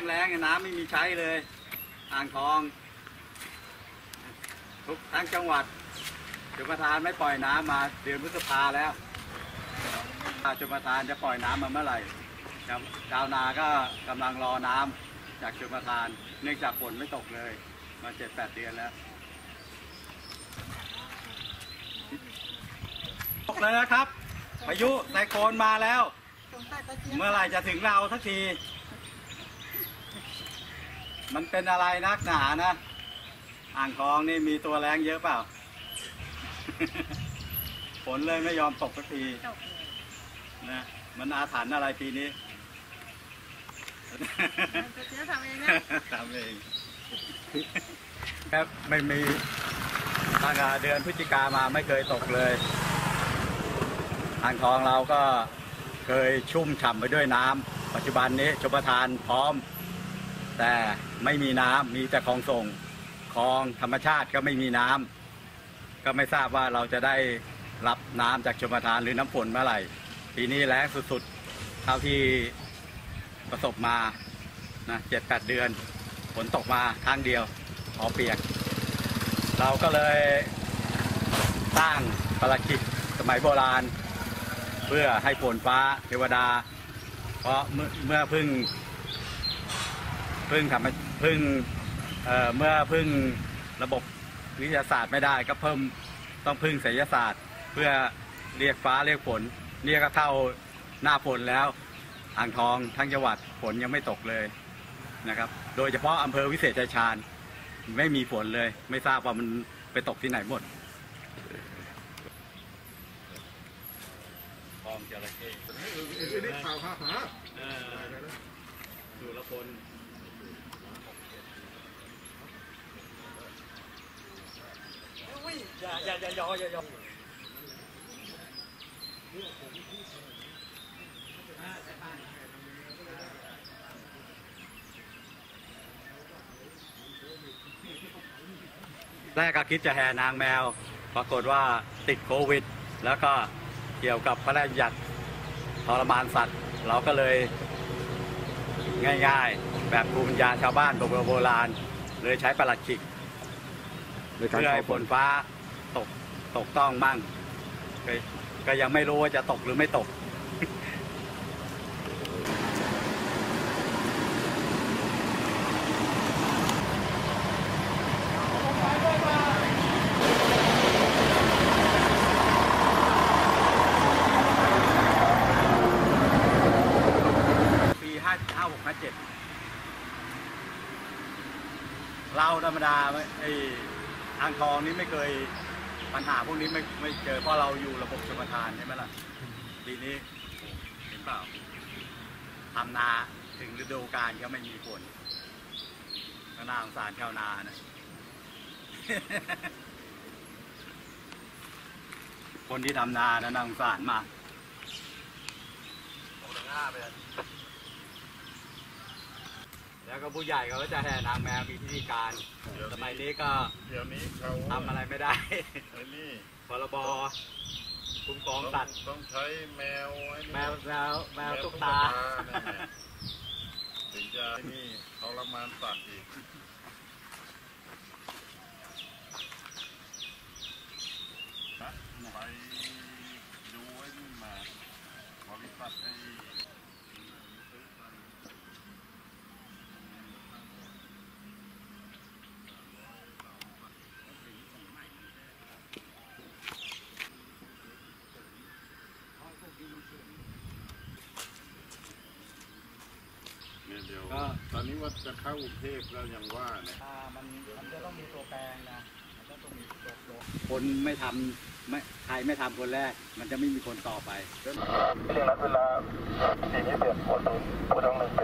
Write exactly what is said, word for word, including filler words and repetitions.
แล้งน้ำไม่มีใช้เลยอ่างทองทุกทั้งจังหวัดชลประทานไม่ปล่อยน้ำมาเดือนพฤษภาแล้วชลประทานจะปล่อยน้ำมาเมื่อไหร่ชาวนาก็กำลังรอน้ำจากชลประทานเนื่องจากฝนไม่ตกเลยมาเจ็ดแปดเดือนแล้วตกเลยนะครับพายุไซโคลนมาแล้วเมื่อไหร่จะถึงเราสักทีมันเป็นอะไรนักหนานะอ่างทองนี่มีตัวแรงเยอะเปล่า ฝนเลยไม่ยอมตกสักทีนะมันอาถรรพ์อะไรปีนี้ทำเองนะทำเองครับไม่มีตั้งแต่เดือนพฤศจิกามาไม่เคยตกเลยอ่างทองเราก็เคยชุ่มฉ่ำไปด้วยน้ำปัจจุบันนี้ชลประทานพร้อมแต่ไม่มีน้ำมีแต่คลองส่งคลองธรรมชาติก็ไม่มีน้ำก็ไม่ทราบว่าเราจะได้รับน้ำจากชลประทานหรือน้ำฝนเมื่อไหร่ปีนี้แล้งสุดๆเท่าที่ประสบมานะเจ็ดแปดเดือนฝนตกมาครั้งเดียวพอเปียกเราก็เลยสร้างปราชิกสมัยโบราณเพื่อให้ฝนฟ้าเทวดาเพราะเมื่อเมื่อพึ่งพึ่งทำพึ่งเอ่อเมื่อพึ่งระบบวิทยาศาสตร์ไม่ได้ก็เพิ่มต้องพึ่งไสยศาสตร์เพื่อเรียกฟ้าเรียกฝนนี่ก็เข้าหน้าฝนแล้วอ่างทองทั้งจังหวัดฝนยังไม่ตกเลยนะครับโดยเฉพาะอำเภอวิเศษชัยชาญไม่มีฝนเลยไม่ทราบว่ามันไปตกที่ไหนหมดคลองจระเข้นี่ข่าวหาหาสุรพลอย่าอย่าอย่ายออย่ายอแรกก็คิดจะแห่นางแมวปรากฏว่าติดโควิดแล้วก็เกี่ยวกับพระราชบัญญัติทรมานสัตว์เราก็เลยง่ายๆแบบภูมิปัญญาชาวบ้านโบราณเลยใช้ปลัดขิกเพื่อให้ฝนฟ้าตกตกต้องมั่งก็ยังไม่รู้ว่าจะตกหรือไม่ตกปีห้าห้าหกห้าเจ็ดเราธรรมดาไอ้อ่างทองนี้ไม่เคยปัญหาพวกนี้ไม่ไม่เจอเพราะเราอยู่ระบบชลประทานใช่ไหมล่ะปีนี้เห็นเปล่าทำนาถึงฤดูกาลก็ไม่มีฝนก็น่าสงสารชาวนานะ คนที่ทำนานะน่าสงสารมากแล้วก็ผู้ใหญ่เขาก็จะแห่นางแมวมีพิธีการสมัยนี้ก็เดี๋ยวนี้เขาทำอะไรไม่ได้พรบคุ้มครองสัตว์ต้องใช้แมวแมวแมวแมวตุ๊กตาถึงจะนี่ทรมานสัตว์อีกไปดูไอ้นี่มาบริษัทไอ้เดี๋ยวตอนนี้ว่าจะเข้ากรุงเทพแล้วยังว่าเนี่ยมันมันจะต้องมีตัวแปลงนะมันจะต้องมีตัวคนไม่ทำไม่ใครไม่ทำคนแรกมันจะไม่มีคนต่อไปเรื่องนั้นเวลาสิ่งที่เปลี่ยนคนผู้ต้องหนึ่ง